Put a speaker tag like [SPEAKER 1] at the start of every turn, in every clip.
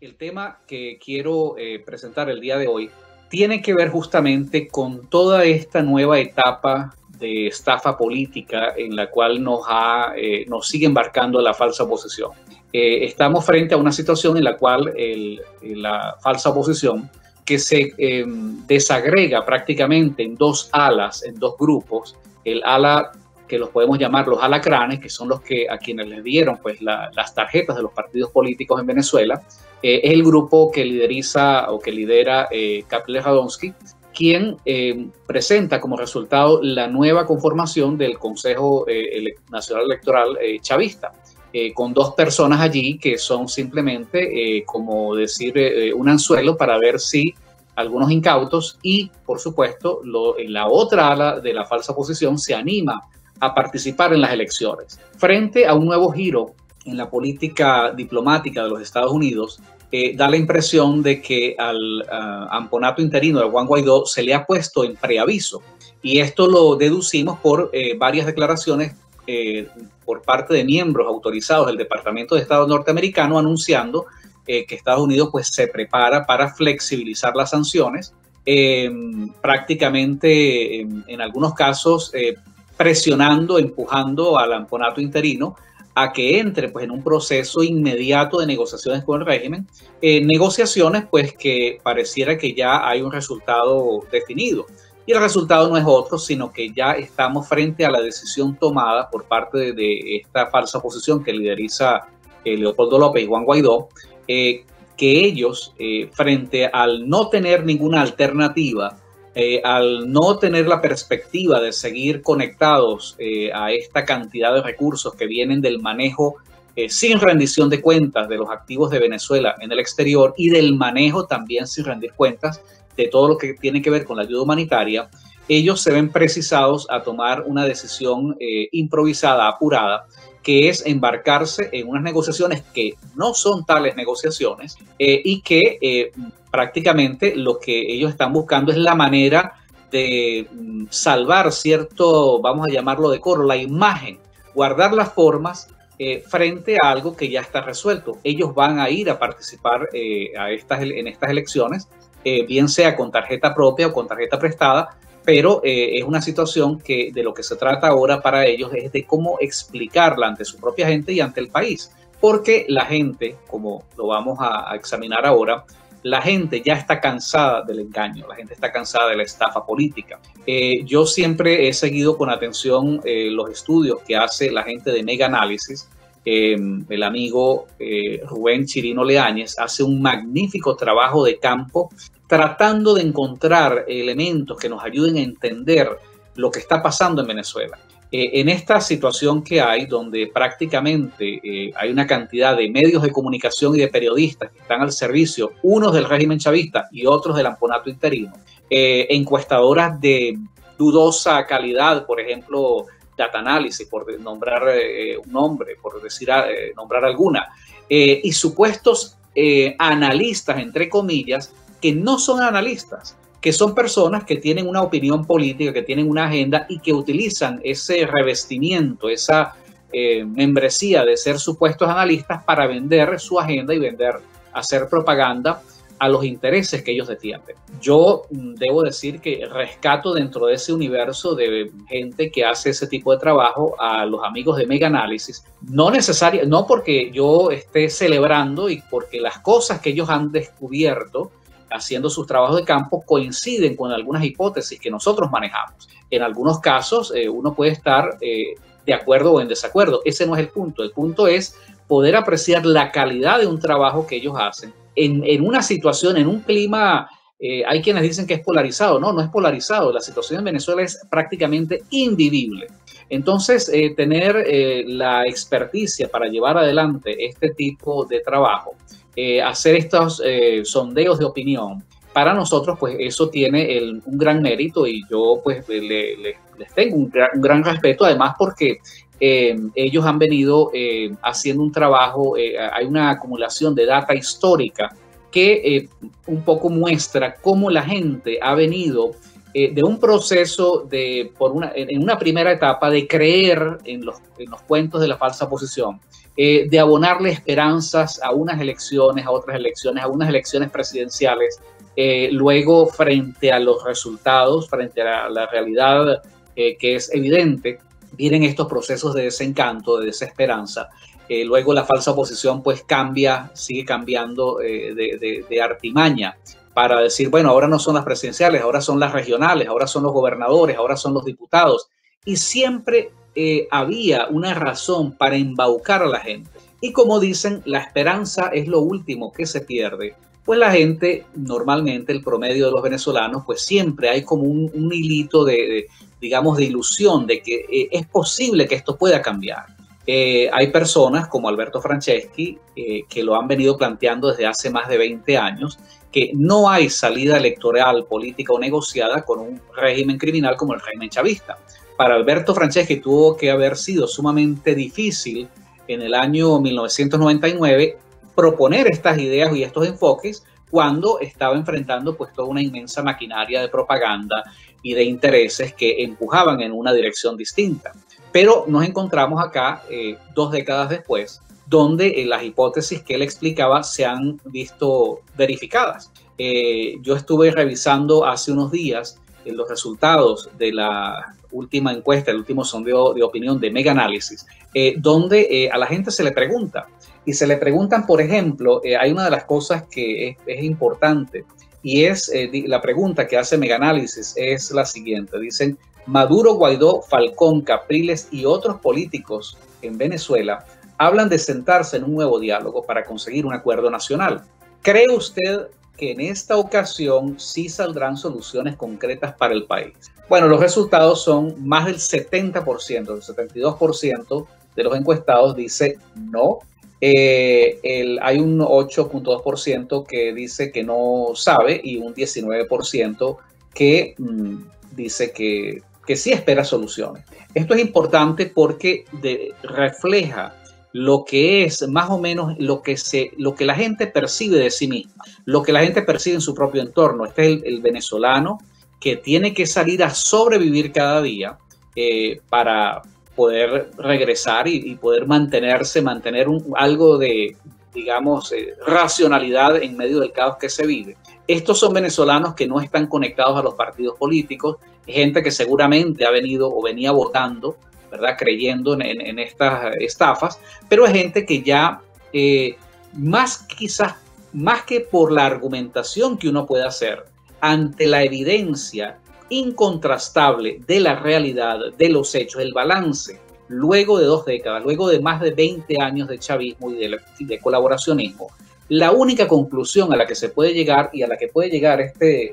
[SPEAKER 1] El tema que quiero presentar el día de hoy tiene que ver justamente con toda esta nueva etapa de estafa política en la cual nos sigue embarcando la falsa oposición. Estamos frente a una situación en la cual la falsa oposición, que se desagrega prácticamente en dos alas, en dos grupos, el ala que los podemos llamar los alacranes, que son los que a quienes les dieron pues las tarjetas de los partidos políticos en Venezuela, es el grupo que lidera Kapler Radonsky, quien presenta como resultado la nueva conformación del Consejo Nacional Electoral chavista, con dos personas allí que son simplemente, como decir, un anzuelo para ver si algunos incautos y, por supuesto, la otra ala de la falsa oposición se anima a participar en las elecciones. Frente a un nuevo giro en la política diplomática de los Estados Unidos, da la impresión de que al amponato interino de Juan Guaidó se le ha puesto en preaviso. Y esto lo deducimos por varias declaraciones por parte de miembros autorizados del Departamento de Estado norteamericano anunciando que Estados Unidos pues, se prepara para flexibilizar las sanciones, prácticamente en algunos casos presionando, empujando al amponato interino a que entre pues, en un proceso inmediato de negociaciones con el régimen, negociaciones pues que pareciera que ya hay un resultado definido. Y el resultado no es otro, sino que ya estamos frente a la decisión tomada por parte de esta falsa oposición que lideriza Leopoldo López y Juan Guaidó, que ellos, frente al no tener ninguna alternativa, al no tener la perspectiva de seguir conectados a esta cantidad de recursos que vienen del manejo sin rendición de cuentas de los activos de Venezuela en el exterior y del manejo también sin rendir cuentas de todo lo que tiene que ver con la ayuda humanitaria, ellos se ven precisados a tomar una decisión improvisada, apurada, que es embarcarse en unas negociaciones que no son tales negociaciones y que prácticamente lo que ellos están buscando es la manera de salvar cierto, vamos a llamarlo decoro, la imagen, guardar las formas frente a algo que ya está resuelto. Ellos van a ir a participar en estas elecciones, bien sea con tarjeta propia o con tarjeta prestada, pero es una situación que de lo que se trata ahora para ellos es de cómo explicarla ante su propia gente y ante el país. Porque la gente, como lo vamos a examinar ahora, la gente ya está cansada del engaño, la gente está cansada de la estafa política. Yo siempre he seguido con atención los estudios que hace la gente de Mega Análisis. El amigo Rubén Chirino Leáñez hace un magnífico trabajo de campo tratando de encontrar elementos que nos ayuden a entender lo que está pasando en Venezuela. En esta situación que hay, donde prácticamente hay una cantidad de medios de comunicación y de periodistas que están al servicio, unos del régimen chavista y otros del amponato interino, encuestadoras de dudosa calidad, por ejemplo, Data Analysis, por nombrar un nombre, por decir nombrar alguna, y supuestos analistas, entre comillas, que no son analistas, que son personas que tienen una opinión política, que tienen una agenda y que utilizan ese revestimiento, esa membresía de ser supuestos analistas para vender su agenda y hacer propaganda a los intereses que ellos defienden. Yo debo decir que rescato dentro de ese universo de gente que hace ese tipo de trabajo a los amigos de Mega Análisis, no porque yo esté celebrando y porque las cosas que ellos han descubierto haciendo sus trabajos de campo coinciden con algunas hipótesis que nosotros manejamos. En algunos casos uno puede estar de acuerdo o en desacuerdo. Ese no es el punto. El punto es poder apreciar la calidad de un trabajo que ellos hacen en una situación, en un clima. Hay quienes dicen que es polarizado. No, no es polarizado. La situación en Venezuela es prácticamente invivible. Entonces, tener la experticia para llevar adelante este tipo de trabajo, hacer estos sondeos de opinión, para nosotros, pues eso tiene un gran mérito y yo pues les tengo un gran respeto, además porque ellos han venido haciendo un trabajo, hay una acumulación de data histórica que un poco muestra cómo la gente ha venido de un proceso en una primera etapa de creer en los cuentos de la falsa oposición, de abonarle esperanzas a unas elecciones, a otras elecciones, a unas elecciones presidenciales, luego frente a los resultados, frente a la realidad que es evidente, vienen estos procesos de desencanto, de desesperanza. Luego la falsa oposición pues sigue cambiando de artimaña para decir, bueno, ahora no son las presidenciales, ahora son las regionales, ahora son los gobernadores, ahora son los diputados. Y siempre había una razón para embaucar a la gente. Y como dicen, la esperanza es lo último que se pierde. Pues la gente, normalmente el promedio de los venezolanos, pues siempre hay como un hilito digamos, de ilusión de que es posible que esto pueda cambiar. Hay personas como Alberto Franceschi que lo han venido planteando desde hace más de 20 años, que no hay salida electoral, política o negociada con un régimen criminal como el régimen chavista. Para Alberto Franceschi tuvo que haber sido sumamente difícil en el año 1999 proponer estas ideas y estos enfoques cuando estaba enfrentando pues toda una inmensa maquinaria de propaganda y de intereses que empujaban en una dirección distinta. Pero nos encontramos acá 2 décadas después, donde las hipótesis que él explicaba se han visto verificadas. Yo estuve revisando hace unos días los resultados de la última encuesta, el último sondeo de opinión de Mega Análisis, donde a la gente se le pregunta, y se le preguntan, por ejemplo, hay una de las cosas que es importante, y es la pregunta que hace Mega Análisis es la siguiente. Dicen, Maduro, Guaidó, Falcón, Capriles y otros políticos en Venezuela hablan de sentarse en un nuevo diálogo para conseguir un acuerdo nacional. ¿Cree usted que en esta ocasión sí saldrán soluciones concretas para el país? Bueno, los resultados son más del 70%, el 72% de los encuestados dice no. Hay un 8.2% que dice que no sabe y un 19% que dice que sí espera soluciones. Esto es importante porque refleja lo que es más o menos lo que la gente percibe de sí misma, lo que la gente percibe en su propio entorno. Este es el venezolano que tiene que salir a sobrevivir cada día para poder regresar y poder mantener algo de, digamos, racionalidad en medio del caos que se vive. Estos son venezolanos que no están conectados a los partidos políticos, gente que seguramente ha venido o venía votando, ¿verdad?, creyendo en estas estafas, pero es gente que ya, quizás más que por la argumentación que uno puede hacer, ante la evidencia incontrastable de la realidad, de los hechos, el balance, luego de 2 décadas, luego de más de 20 años de chavismo y de colaboracionismo, la única conclusión a la que se puede llegar y a la que puede llegar este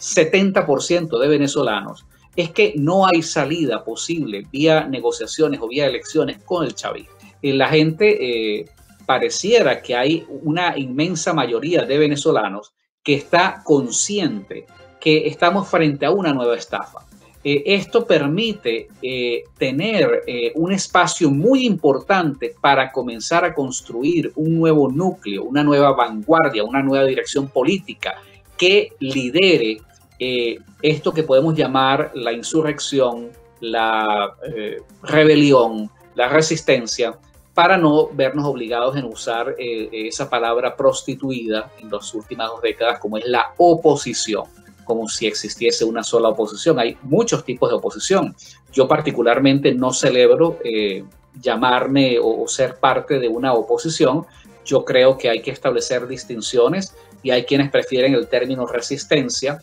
[SPEAKER 1] 70% de venezolanos es que no hay salida posible vía negociaciones o vía elecciones con el chavismo. La gente pareciera que hay una inmensa mayoría de venezolanos que está consciente que estamos frente a una nueva estafa. Esto permite tener un espacio muy importante para comenzar a construir un nuevo núcleo, una nueva vanguardia, una nueva dirección política que lidere esto que podemos llamar la insurrección, la rebelión, la resistencia, para no vernos obligados en usar esa palabra prostituida en las últimas 2 décadas como es la oposición, como si existiese una sola oposición. Hay muchos tipos de oposición. Yo particularmente no celebro llamarme o ser parte de una oposición. Yo creo que hay que establecer distinciones y hay quienes prefieren el término resistencia,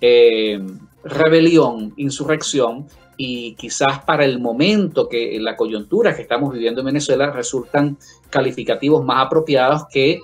[SPEAKER 1] rebelión, insurrección, y quizás para el momento que la coyuntura que estamos viviendo en Venezuela resultan calificativos más apropiados que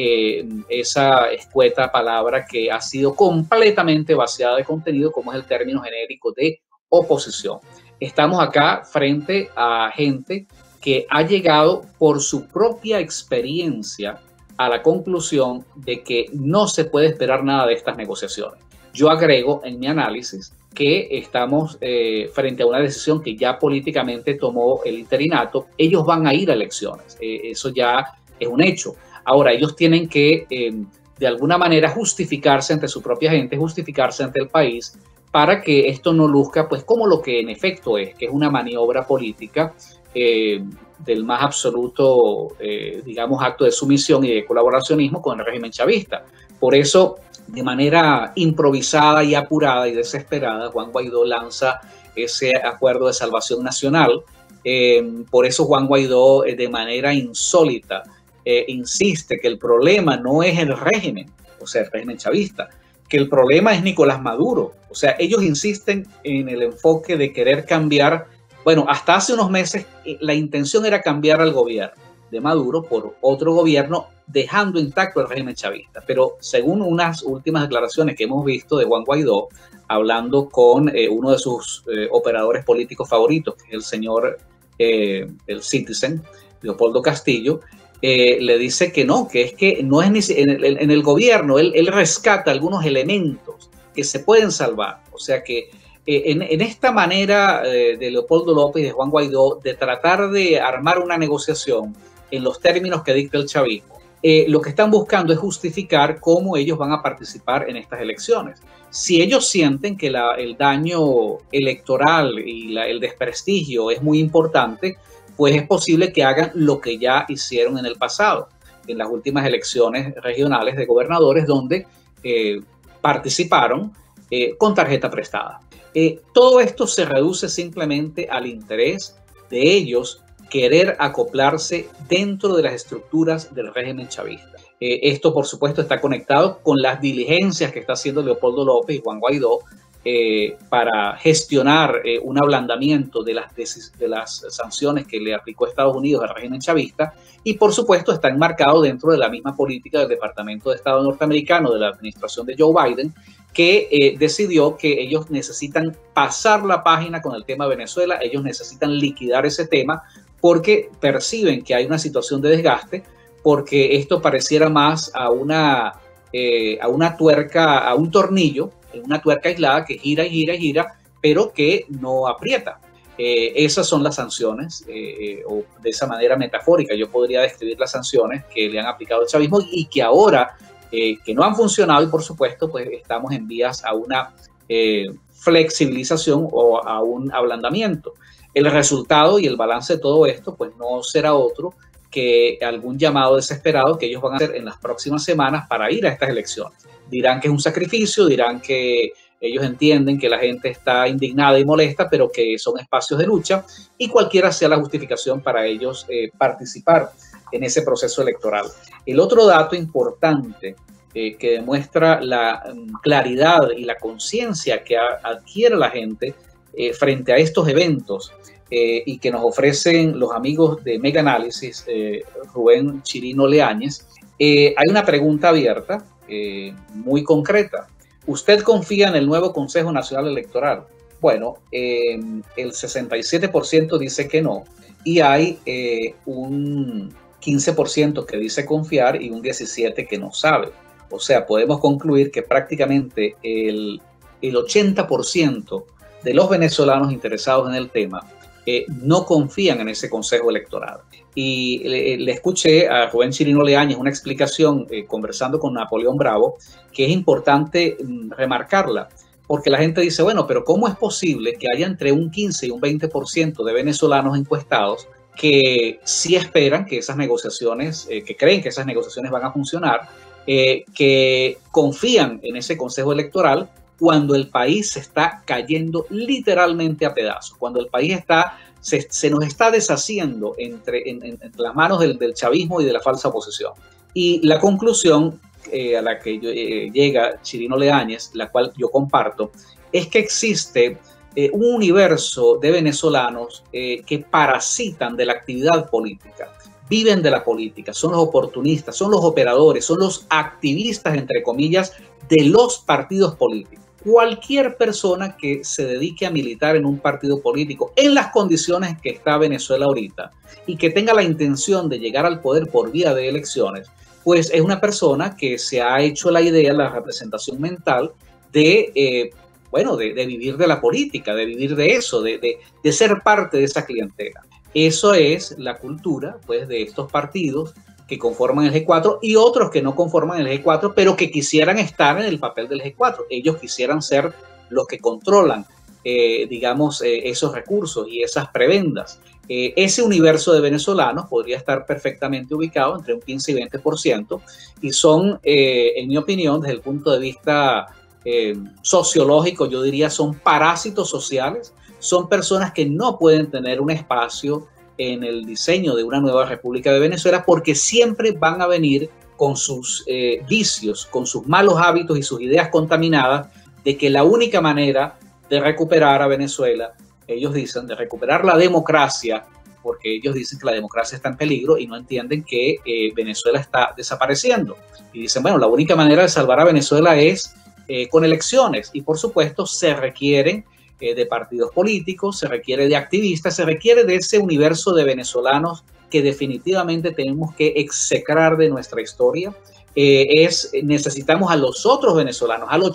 [SPEAKER 1] esa escueta palabra que ha sido completamente vaciada de contenido, como es el término genérico de oposición. Estamos acá frente a gente que ha llegado por su propia experiencia a la conclusión de que no se puede esperar nada de estas negociaciones. Yo agrego en mi análisis que estamos frente a una decisión que ya políticamente tomó el interinato. Ellos van a ir a elecciones, eso ya es un hecho. Ahora, ellos tienen que, de alguna manera, justificarse ante su propia gente, justificarse ante el país para que esto no luzca pues como lo que en efecto es, que es una maniobra política del más absoluto, digamos, acto de sumisión y de colaboracionismo con el régimen chavista. Por eso, de manera improvisada y apurada y desesperada, Juan Guaidó lanza ese acuerdo de salvación nacional. Por eso Juan Guaidó, de manera insólita, insiste que el problema no es el régimen, o sea, el régimen chavista, que el problema es Nicolás Maduro. O sea, ellos insisten en el enfoque de querer cambiar. Bueno, hasta hace unos meses la intención era cambiar al gobierno de Maduro por otro gobierno, dejando intacto el régimen chavista. Pero según unas últimas declaraciones que hemos visto de Juan Guaidó, hablando con uno de sus operadores políticos favoritos, que es el señor, el Citizen, Leopoldo Castillo, le dice que no es no es ni en el gobierno, él rescata algunos elementos que se pueden salvar. O sea que en esta manera de Leopoldo López y de Juan Guaidó de tratar de armar una negociación en los términos que dicta el chavismo, lo que están buscando es justificar cómo ellos van a participar en estas elecciones. Si ellos sienten que el daño electoral y el desprestigio es muy importante, pues es posible que hagan lo que ya hicieron en el pasado, en las últimas elecciones regionales de gobernadores, donde participaron con tarjeta prestada. Todo esto se reduce simplemente al interés de ellos querer acoplarse dentro de las estructuras del régimen chavista. Esto, por supuesto, está conectado con las diligencias que está haciendo Leopoldo López y Juan Guaidó para gestionar un ablandamiento de las sanciones que le aplicó Estados Unidos al régimen chavista, y por supuesto está enmarcado dentro de la misma política del Departamento de Estado norteamericano de la administración de Joe Biden, que decidió que ellos necesitan pasar la página con el tema Venezuela, ellos necesitan liquidar ese tema porque perciben que hay una situación de desgaste, porque esto pareciera más a una tuerca, a un tornillo, una tuerca aislada que gira y gira y gira, pero que no aprieta. Esas son las sanciones, o de esa manera metafórica yo podría describir las sanciones que le han aplicado al chavismo y que ahora, que no han funcionado, y por supuesto pues estamos en vías a una flexibilización o a un ablandamiento. El resultado y el balance de todo esto pues no será otro que algún llamado desesperado que ellos van a hacer en las próximas semanas para ir a estas elecciones. Dirán que es un sacrificio, dirán que ellos entienden que la gente está indignada y molesta, pero que son espacios de lucha, y cualquiera sea la justificación para ellos participar en ese proceso electoral. El otro dato importante que demuestra la claridad y la conciencia que adquiere la gente frente a estos eventos y que nos ofrecen los amigos de Mega Análisis, Rubén Chirino Leáñez, hay una pregunta abierta muy concreta. ¿Usted confía en el nuevo Consejo Nacional Electoral? Bueno, el 67% dice que no, y hay un 15% que dice confiar y un 17% que no sabe. O sea, podemos concluir que prácticamente el 80% de los venezolanos interesados en el tema no confían en ese Consejo Electoral. Y le escuché a Rubén Chirino Leáñez una explicación conversando con Napoleón Bravo, que es importante remarcarla, porque la gente dice, bueno, pero ¿cómo es posible que haya entre un 15 y un 20% de venezolanos encuestados que sí esperan que esas negociaciones, que creen que esas negociaciones van a funcionar, que confían en ese Consejo Electoral, cuando el país se está cayendo literalmente a pedazos, cuando el país se nos está deshaciendo entre las manos del chavismo y de la falsa oposición? Y la conclusión a la que llega Chirino Leáñez, la cual yo comparto, es que existe un universo de venezolanos que parasitan de la actividad política, viven de la política, son los oportunistas, son los operadores, son los activistas, entre comillas, de los partidos políticos. Cualquier persona que se dedique a militar en un partido político en las condiciones que está Venezuela ahorita y que tenga la intención de llegar al poder por vía de elecciones, pues es una persona que se ha hecho la idea, la representación mental de vivir de la política, de vivir de eso, de ser parte de esa clientela. Eso es la cultura, pues, de estos partidos que conforman el G4 y otros que no conforman el G4, pero que quisieran estar en el papel del G4. Ellos quisieran ser los que controlan, digamos, esos recursos y esas prebendas. Ese universo de venezolanos podría estar perfectamente ubicado entre un 15 y 20% y son, en mi opinión, desde el punto de vista sociológico, yo diría son parásitos sociales, son personas que no pueden tener un espacio en el diseño de una nueva República de Venezuela porque siempre van a venir con sus vicios, con sus malos hábitos y sus ideas contaminadas de que la única manera de recuperar a Venezuela, ellos dicen, de recuperar la democracia, porque ellos dicen que la democracia está en peligro y no entienden que Venezuela está desapareciendo. Y dicen, bueno, la única manera de salvar a Venezuela es con elecciones y por supuesto se requieren de partidos políticos, se requiere de activistas, se requiere de ese universo de venezolanos que definitivamente tenemos que execrar de nuestra historia. Necesitamos a los otros venezolanos, al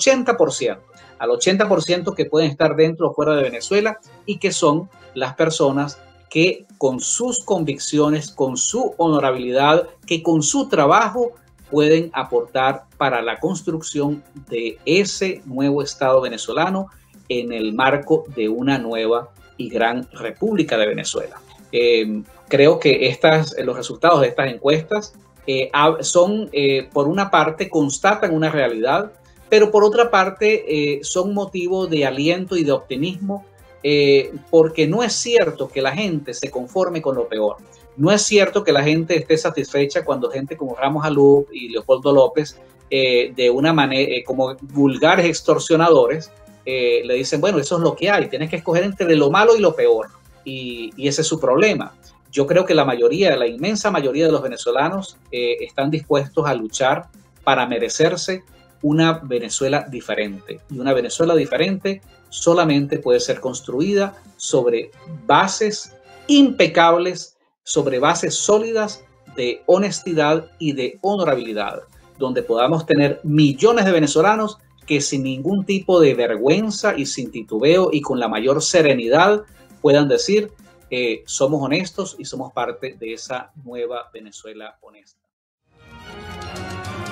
[SPEAKER 1] 80% que pueden estar dentro o fuera de Venezuela y que son las personas que con sus convicciones, con su honorabilidad, que con su trabajo pueden aportar para la construcción de ese nuevo Estado venezolano en el marco de una nueva y gran República de Venezuela. Creo que los resultados de estas encuestas son, por una parte, constatan una realidad, pero por otra parte son motivo de aliento y de optimismo, porque no es cierto que la gente se conforme con lo peor. No es cierto que la gente esté satisfecha cuando gente como Ramos Alup y Leopoldo López, de una manera, como vulgares extorsionadores, le dicen, bueno, eso es lo que hay, tienes que escoger entre lo malo y lo peor. Y ese es su problema. Yo creo que la inmensa mayoría de los venezolanos están dispuestos a luchar para merecerse una Venezuela diferente. Y una Venezuela diferente solamente puede ser construida sobre bases impecables, sobre bases sólidas de honestidad y de honorabilidad, donde podamos tener millones de venezolanos que sin ningún tipo de vergüenza y sin titubeo y con la mayor serenidad puedan decir somos honestos y somos parte de esa nueva Venezuela honesta.